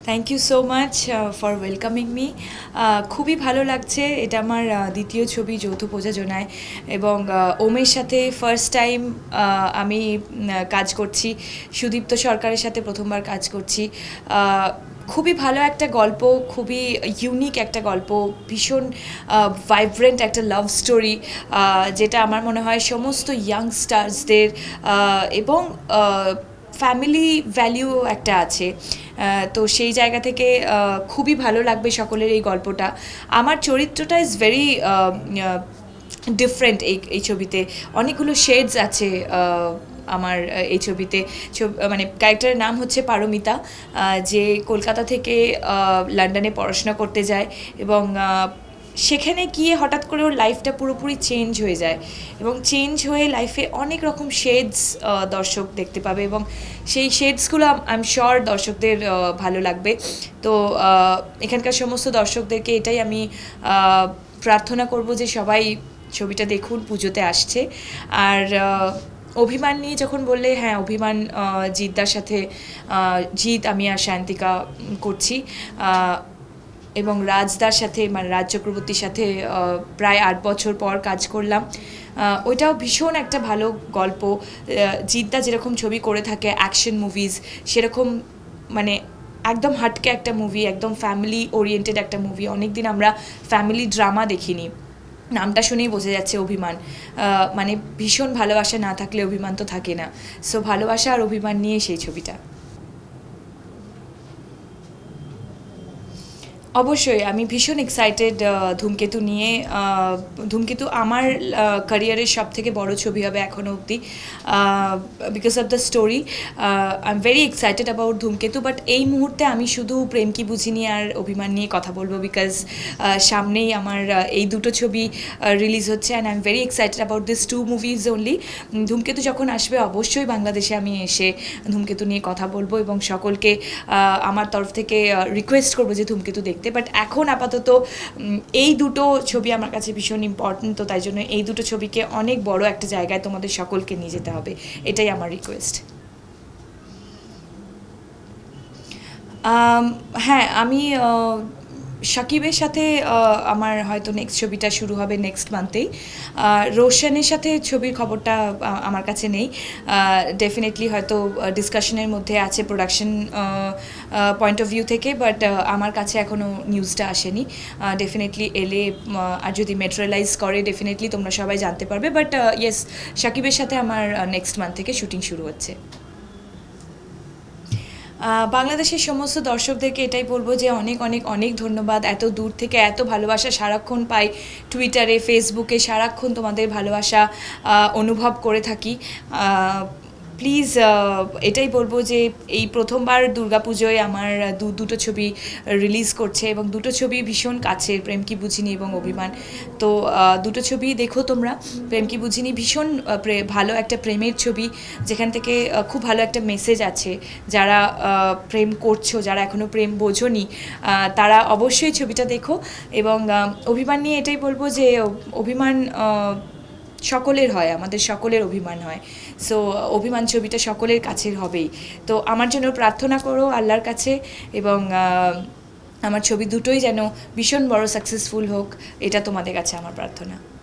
Thank you so much for welcoming me. খুবই ভালো লাগছে, এটা আমার দ্বিতীয় ছবি যৌথ প্রযোজনায়, এবং ওমের সাথে ফার্স্ট টাইম আমি কাজ করছি। সুদীপ্ত সরকারের সাথে প্রথমবার কাজ করছি। খুবই ভালো একটা গল্প, খুবই ইউনিক একটা গল্প, ভীষণ ভাইব্রেন্ট একটা লাভ স্টোরি, যেটা আমার মনে হয় সমস্ত ইয়াংস্টার্সদের এবং ফ্যামিলি ভ্যালিউ একটা আছে। তো সেই জায়গা থেকে খুবই ভালো লাগবে সকলের এই গল্পটা। আমার চরিত্রটা ইজ ভেরি ডিফারেন্ট এই ছবিতে, অনেকগুলো শেডস আছে আমার এই ছবিতে। মানে ক্যারেক্টারের নাম হচ্ছে পারমিতা, যে কলকাতা থেকে লন্ডনে পড়াশোনা করতে যায়, এবং সেখানে গিয়ে হঠাৎ করে ওর লাইফটা পুরোপুরি চেঞ্জ হয়ে যায়, এবং চেঞ্জ হয়ে লাইফে অনেক রকম শেডস দর্শক দেখতে পাবে, এবং সেই শেডসগুলো আই এম শিওর দর্শকদের ভালো লাগবে। তো এখানকার সমস্ত দর্শকদেরকে এটাই আমি প্রার্থনা করব যে সবাই ছবিটা দেখুন, পুজোতে আসছে। আর অভিমান নিয়ে যখন বললে, হ্যাঁ অভিমান জিৎদার সাথে, জিৎ, আমি আর শান্তিকা করছি, এবং রাজদার সাথে, মানে রাজ চক্রবর্তীর সাথে প্রায় 8 বছর পর কাজ করলাম। ওইটাও ভীষণ একটা ভালো গল্প। জিৎদা যেরকম ছবি করে থাকে অ্যাকশন মুভিজ, সেরকম মানে একদম হাটকে একটা মুভি, একদম ফ্যামিলি ওরিয়েন্টেড একটা মুভি। অনেক দিন আমরা ফ্যামিলি ড্রামা দেখিনি, নামটা শুনেই বোঝা যাচ্ছে অভিমান। মানে ভীষণ ভালোবাসা না থাকলে অভিমান তো থাকে না। সো ভালোবাসা আর অভিমান নিয়ে সেই ছবিটা। অবশ্যই আমি ভীষণ এক্সাইটেড ধূমকেতু নিয়ে। ধূমকেতু আমার ক্যারিয়ারের সব থেকে বড় ছবি হবে এখনও অবধি, because of the story. I am very excited about Dhumketu, but এই মুহূর্তে আমি শুধু প্রেম কি বুঝিনি আর অভিমান নিয়ে কথা বলবো, বিকজ সামনেই আমার এই দুটো ছবি রিলিজ হচ্ছে, and I am very excited about this 2 movies only. Dhumketu যখন আসবে অবশ্যই বাংলাদেশে আমি এসে ধূমকেতু নিয়ে কথা বলবো, এবং সকলকে আমার তরফ থেকে রিকোয়েস্ট করবো যে ধূমকেতু দেখতে। বাট এখন আপাতত এই দুটো ছবি আমার কাছে ভীষণ ইম্পর্টেন্ট, তো তাই জন্য এই দুটো ছবিকে অনেক বড় একটা জায়গায় তোমাদের সকলকে নিয়ে যেতে হবে, এটাই আমার রিকোয়েস্ট। হ্যাঁ, আমি শাকিবের সাথে আমার হয়তো নেক্সট ছবিটা শুরু হবে নেক্সট মান্থেই। রোশনের সাথে ছবির খবরটা আমার কাছে নেই। ডেফিনেটলি হয়তো ডিসকাশনের মধ্যে আছে প্রোডাকশন পয়েন্ট অফ ভিউ থেকে, বাট আমার কাছে এখনও নিউজটা আসেনি। ডেফিনেটলি এলে আর যদি মেটেরিয়ালাইজ করে ডেফিনেটলি তোমরা সবাই জানতে পারবে, বাট ইয়েস, শাকিবের সাথে আমার নেক্সট মান্থ থেকে শুটিং শুরু হচ্ছে। বাংলাদেশের সমস্ত দর্শকদেরকে এটাই বলবো যে অনেক অনেক অনেক ধন্যবাদ। এত দূর থেকে এত ভালোবাসা সারাক্ষণ পাই, টুইটারে, ফেসবুকে সারাক্ষণ তোমাদের ভালোবাসা অনুভব করে থাকি। প্লিজ এটাই বলবো যে এই প্রথমবার দুর্গাপুজোয় আমার দুটো ছবি রিলিজ করছে, এবং দুটো ছবি ভীষণ কাছের, প্রেম কি বুঝিনি এবং অভিমান। তো দুটো ছবি দেখো তোমরা। প্রেম কি বুঝিনি ভীষণ ভালো একটা প্রেমের ছবি, যেখান থেকে খুব ভালো একটা মেসেজ আছে। যারা প্রেম করছো, যারা এখনও প্রেম বোঝোনি, তারা অবশ্যই ছবিটা দেখো। এবং অভিমান নিয়ে এটাই বলবো যে অভিমান সকলের হয়, আমাদের সকলের অভিমান হয়। সো অভিমান ছবিটা সকলের কাছের হবেই। তো আমার জন্য প্রার্থনা করো আল্লাহর কাছে, এবং আমার ছবি দুটোই যেন ভীষণ বড় সাকসেসফুল হোক, এটা তোমাদের কাছে আমার প্রার্থনা।